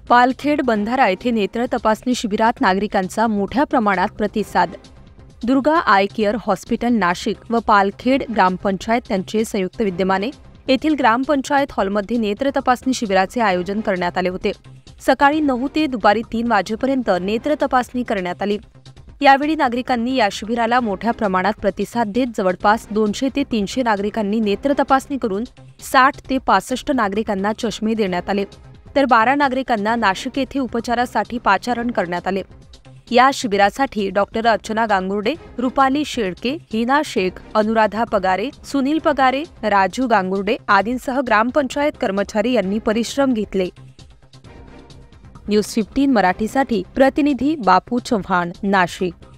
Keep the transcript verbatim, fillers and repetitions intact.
पालखेड बंधारा येथे नेत्र तपासणी शिबिरात नागरिकांचा मोठ्या प्रमाणात प्रतिसाद। Durga eye care hospital Nashik व पालखेड ग्रामपंचायत यांचे संयुक्त विद्यमाने येथील ग्रामपंचायत हॉलमध्ये नेत्र तपासणी शिबिराचे आयोजन करण्यात आले होते। सकाळी नऊ ते दुपारी तीन वाजेपर्यंत नेत्र तपासणी करण्यात आली। यावेळी नागरिकांनी या शिबिराला मोठ्या प्रमाणात प्रतिसाद देत जवळपास दोनशे ते तीनशे नागरिकांनी नेत्र तपासणी करून साठ ते पासष्ट नागरिकांना चष्मे देण्यात आले, तर बारा नागरिकांना नाशिक येथे उपचारासाठी पाचारण करण्यात आले। या शिबिरासाठी डॉक्टर अर्चना गांगुर्डे, रुपाली शेळके, हिना शेख, अनुराधा पगारे, सुनील पगारे, राजू गांगुर्डे आदींसह ग्रामपंचायत कर्मचारी यांनी परिश्रम घेतले। न्यूज पंधरा मराठीसाठी प्रतिनिधी बापू चव्हाण, नाशिक।